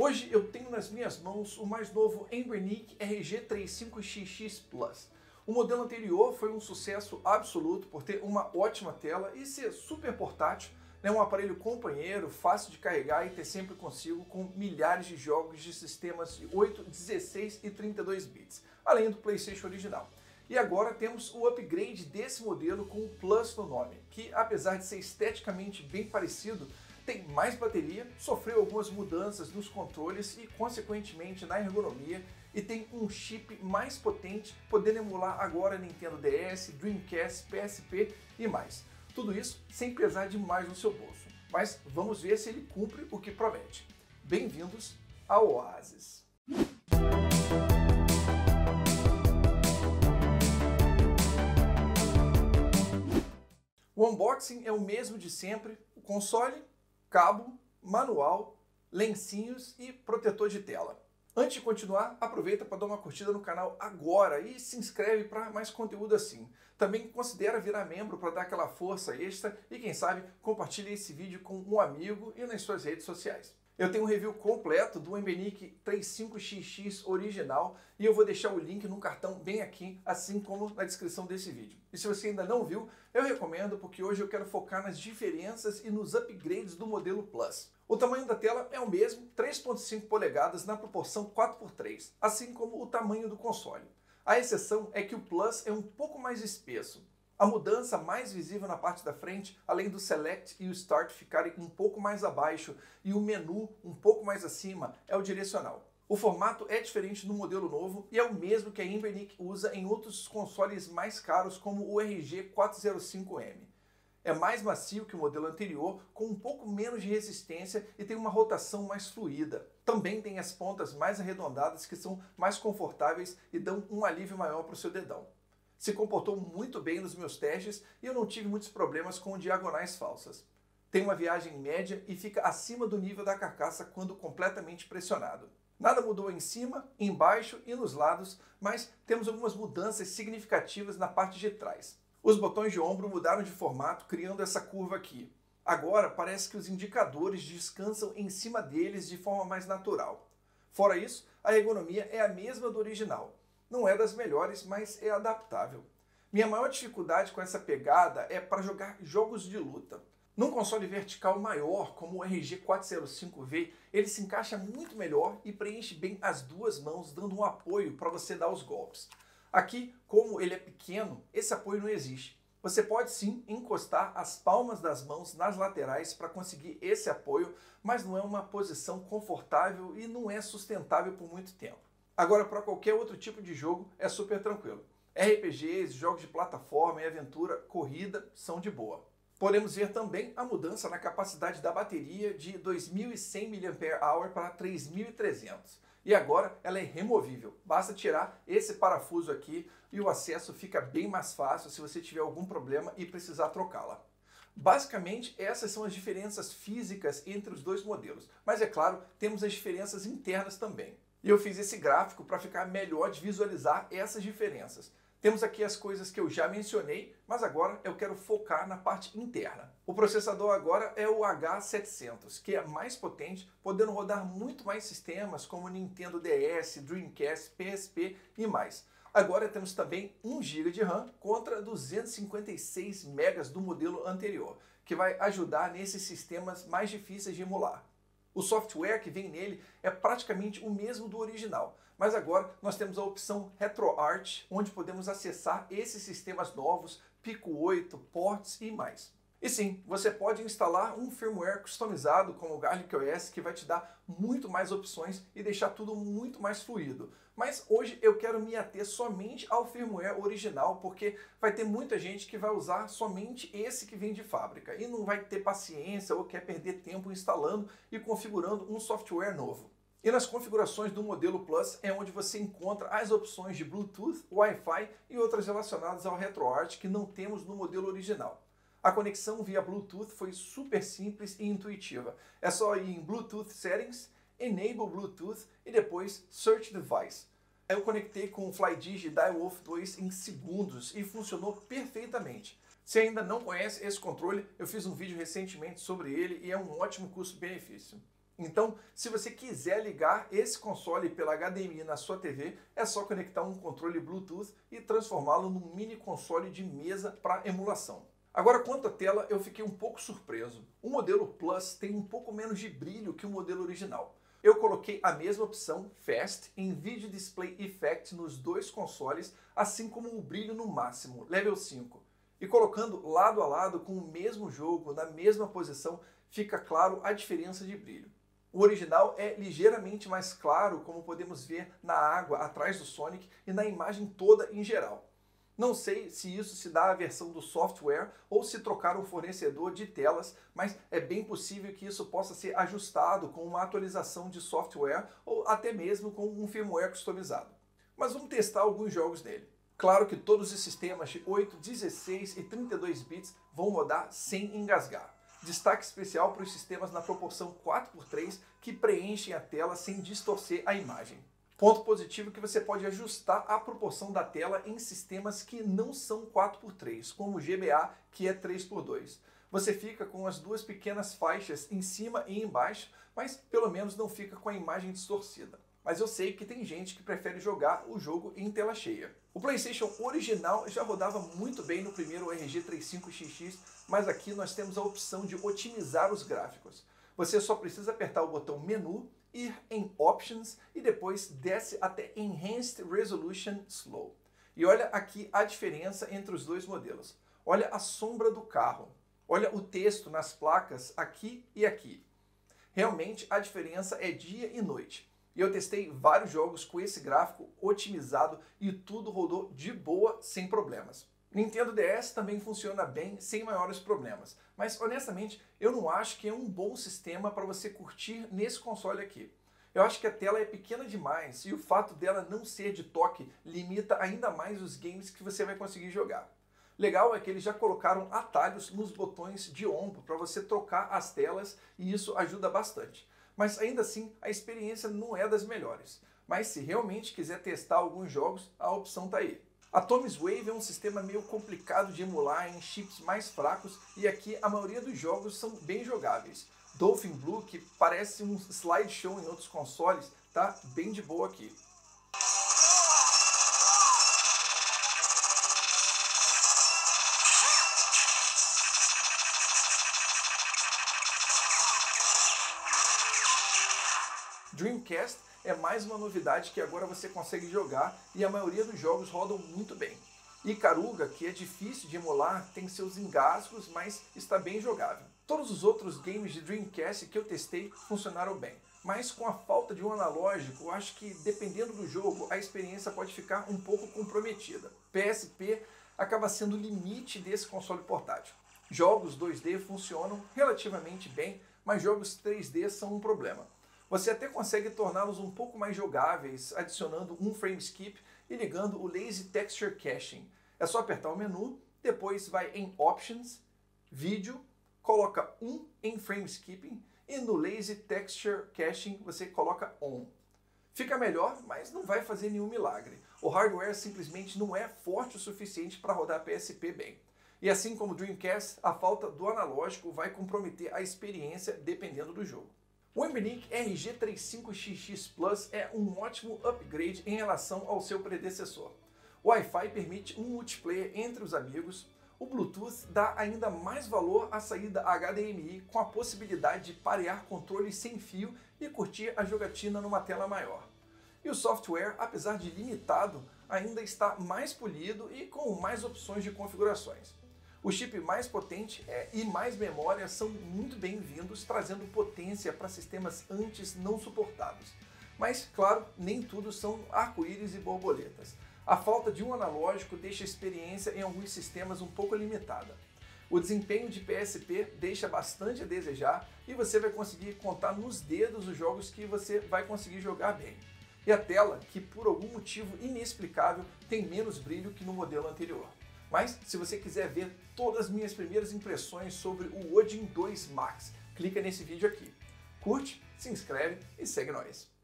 Hoje eu tenho nas minhas mãos o mais novo Embernic RG35XX Plus. O modelo anterior foi um sucesso absoluto por ter uma ótima tela e ser super portátil, um aparelho companheiro, fácil de carregar e ter sempre consigo com milhares de jogos de sistemas de 8, 16 e 32 bits, além do PlayStation original. E agora temos o upgrade desse modelo com o Plus no nome, que apesar de ser esteticamente bem parecido, tem mais bateria, sofreu algumas mudanças nos controles e consequentemente na ergonomia e tem um chip mais potente, podendo emular agora Nintendo DS, Dreamcast, PSP e mais. Tudo isso sem pesar demais no seu bolso, mas vamos ver se ele cumpre o que promete. Bem-vindos ao Oasis! O unboxing é o mesmo de sempre, o console, cabo, manual, lencinhos e protetor de tela. Antes de continuar, aproveita para dar uma curtida no canal agora e se inscreve para mais conteúdo assim. Também considera virar membro para dar aquela força extra e quem sabe compartilhe esse vídeo com um amigo e nas suas redes sociais. Eu tenho um review completo do Embernic 35XX original e eu vou deixar o link no cartão bem aqui, assim como na descrição desse vídeo. E se você ainda não viu, eu recomendo porque hoje eu quero focar nas diferenças e nos upgrades do modelo Plus. O tamanho da tela é o mesmo, 3.5 polegadas na proporção 4:3, assim como o tamanho do console. A exceção é que o Plus é um pouco mais espesso. A mudança mais visível na parte da frente, além do Select e o Start ficarem um pouco mais abaixo e o menu um pouco mais acima, é o direcional. O formato é diferente no modelo novo e é o mesmo que a Embernic usa em outros consoles mais caros como o RG405M. É mais macio que o modelo anterior, com um pouco menos de resistência e tem uma rotação mais fluida. Também tem as pontas mais arredondadas que são mais confortáveis e dão um alívio maior para o seu dedão. Se comportou muito bem nos meus testes e eu não tive muitos problemas com diagonais falsas. Tem uma viagem média e fica acima do nível da carcaça quando completamente pressionado. Nada mudou em cima, embaixo e nos lados, mas temos algumas mudanças significativas na parte de trás. Os botões de ombro mudaram de formato, criando essa curva aqui. Agora parece que os indicadores descansam em cima deles de forma mais natural. Fora isso, a ergonomia é a mesma do original. Não é das melhores, mas é adaptável. Minha maior dificuldade com essa pegada é para jogar jogos de luta. Num console vertical maior, como o RG405V, ele se encaixa muito melhor e preenche bem as duas mãos, dando um apoio para você dar os golpes. Aqui, como ele é pequeno, esse apoio não existe. Você pode sim encostar as palmas das mãos nas laterais para conseguir esse apoio, mas não é uma posição confortável e não é sustentável por muito tempo. Agora, para qualquer outro tipo de jogo, é super tranquilo. RPGs, jogos de plataforma e aventura, corrida, são de boa. Podemos ver também a mudança na capacidade da bateria de 2.100 mAh para 3.300. E agora ela é removível. Basta tirar esse parafuso aqui e o acesso fica bem mais fácil se você tiver algum problema e precisar trocá-la. Basicamente, essas são as diferenças físicas entre os dois modelos. Mas é claro, temos as diferenças internas também. E eu fiz esse gráfico para ficar melhor de visualizar essas diferenças. Temos aqui as coisas que eu já mencionei, mas agora eu quero focar na parte interna. O processador agora é o H700, que é mais potente, podendo rodar muito mais sistemas como Nintendo DS, Dreamcast, PSP e mais. Agora temos também 1 GB de RAM contra 256 MB do modelo anterior, que vai ajudar nesses sistemas mais difíceis de emular. O software que vem nele é praticamente o mesmo do original, mas agora nós temos a opção RetroArch, onde podemos acessar esses sistemas novos, Pico 8, ports e mais. E sim, você pode instalar um firmware customizado como o Garlic OS que vai te dar muito mais opções e deixar tudo muito mais fluido. Mas hoje eu quero me ater somente ao firmware original, porque vai ter muita gente que vai usar somente esse que vem de fábrica e não vai ter paciência ou quer perder tempo instalando e configurando um software novo. E nas configurações do modelo Plus é onde você encontra as opções de Bluetooth, Wi-Fi e outras relacionadas ao RetroArch que não temos no modelo original. A conexão via Bluetooth foi super simples e intuitiva. É só ir em Bluetooth Settings, Enable Bluetooth e depois Search Device. Eu conectei com o FlyDigi Direwolf 2 em segundos e funcionou perfeitamente. Se ainda não conhece esse controle, eu fiz um vídeo recentemente sobre ele e é um ótimo custo-benefício. Então, se você quiser ligar esse console pela HDMI na sua TV, é só conectar um controle Bluetooth e transformá-lo num mini console de mesa para emulação. Agora, quanto à tela, eu fiquei um pouco surpreso. O modelo Plus tem um pouco menos de brilho que o modelo original. Eu coloquei a mesma opção, Fast, em Video Display Effect nos dois consoles, assim como o brilho no máximo, Level 5. E colocando lado a lado com o mesmo jogo, na mesma posição, fica claro a diferença de brilho. O original é ligeiramente mais claro, como podemos ver na água atrás do Sonic e na imagem toda em geral. Não sei se isso se dá à versão do software ou se trocaram o fornecedor de telas, mas é bem possível que isso possa ser ajustado com uma atualização de software ou até mesmo com um firmware customizado. Mas vamos testar alguns jogos nele. Claro que todos os sistemas de 8, 16 e 32 bits vão rodar sem engasgar. Destaque especial para os sistemas na proporção 4:3 que preenchem a tela sem distorcer a imagem. Ponto positivo é que você pode ajustar a proporção da tela em sistemas que não são 4:3, como o GBA, que é 3:2. Você fica com as duas pequenas faixas em cima e embaixo, mas pelo menos não fica com a imagem distorcida. Mas eu sei que tem gente que prefere jogar o jogo em tela cheia. O PlayStation original já rodava muito bem no primeiro RG35XX, mas aqui nós temos a opção de otimizar os gráficos. Você só precisa apertar o botão Menu, ir em Options e depois desce até Enhanced Resolution Slow. E olha aqui a diferença entre os dois modelos. Olha a sombra do carro. Olha o texto nas placas aqui e aqui. Realmente a diferença é dia e noite. E eu testei vários jogos com esse gráfico otimizado e tudo rodou de boa, sem problemas. Nintendo DS também funciona bem, sem maiores problemas. Mas, honestamente, eu não acho que é um bom sistema para você curtir nesse console aqui. Eu acho que a tela é pequena demais e o fato dela não ser de toque limita ainda mais os games que você vai conseguir jogar. Legal é que eles já colocaram atalhos nos botões de ombro para você trocar as telas e isso ajuda bastante. Mas ainda assim, a experiência não é das melhores. Mas se realmente quiser testar alguns jogos, a opção está aí. A Atomic Wave é um sistema meio complicado de emular em chips mais fracos e aqui a maioria dos jogos são bem jogáveis. Dolphin Blue, que parece um slideshow em outros consoles, tá bem de boa aqui. Dreamcast é mais uma novidade que agora você consegue jogar e a maioria dos jogos rodam muito bem. Ikaruga, que é difícil de emular, tem seus engasgos, mas está bem jogável. Todos os outros games de Dreamcast que eu testei funcionaram bem, mas com a falta de um analógico, eu acho que dependendo do jogo, a experiência pode ficar um pouco comprometida. PSP acaba sendo o limite desse console portátil. Jogos 2D funcionam relativamente bem, mas jogos 3D são um problema. Você até consegue torná-los um pouco mais jogáveis, adicionando um frame skip e ligando o Lazy Texture Caching. É só apertar o menu, depois vai em Options, Vídeo, coloca 1 em Frame Skipping e no Lazy Texture Caching você coloca On. Fica melhor, mas não vai fazer nenhum milagre. O hardware simplesmente não é forte o suficiente para rodar PSP bem. E assim como o Dreamcast, a falta do analógico vai comprometer a experiência dependendo do jogo. O Embinic RG35XX Plus é um ótimo upgrade em relação ao seu predecessor. O Wi-Fi permite um multiplayer entre os amigos, o Bluetooth dá ainda mais valor à saída HDMI com a possibilidade de parear controles sem fio e curtir a jogatina numa tela maior. E o software, apesar de limitado, ainda está mais polido e com mais opções de configurações. O chip mais potente e mais memória são muito bem-vindos, trazendo potência para sistemas antes não suportados. Mas, claro, nem tudo são arco-íris e borboletas. A falta de um analógico deixa a experiência em alguns sistemas um pouco limitada. O desempenho de PSP deixa bastante a desejar e você vai conseguir contar nos dedos os jogos que você vai conseguir jogar bem. E a tela, que por algum motivo inexplicável tem menos brilho que no modelo anterior. Mas, se você quiser ver todas as minhas primeiras impressões sobre o Odin 2 Max, clica nesse vídeo aqui. Curte, se inscreve e segue nós.